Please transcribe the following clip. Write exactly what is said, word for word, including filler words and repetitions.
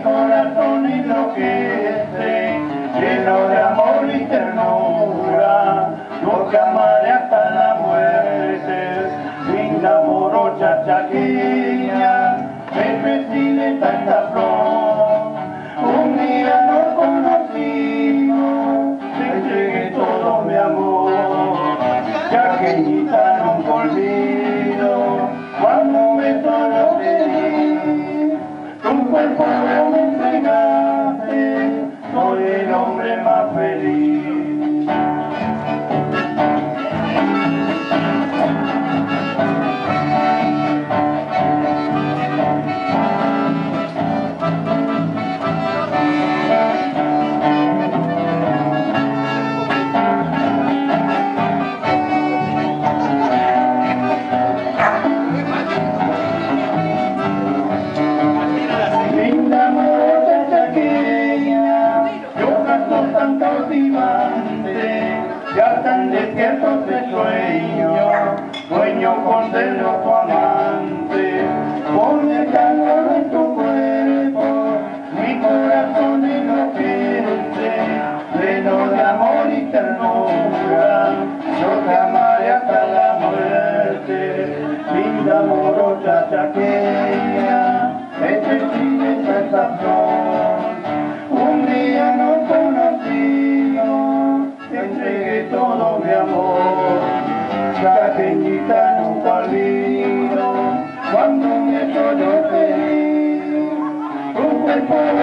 corazón enloquece, lleno de amor y ternura, yo te amaré hasta la muerte. Linda morocha chaqueña, me recibe tanta flor, un día nos conocimos, te entregué todo mi amor, chaqueñita nunca olvido, cuando me conocí, tu cuerpo me entregaste, soy el hombre más feliz. Ya tan despiertos de sueño, sueño con ser tu amante, con el calor de tu cuerpo, mi corazón enloquece, lleno de amor y ternura, yo te amaré hasta la muerte, linda morocha chaqueña, este cine es esta flor, un día nos conocimos, te entregué todo mi amor, chaqueñita nunca olvido, cuando me conocí, tu cuerpo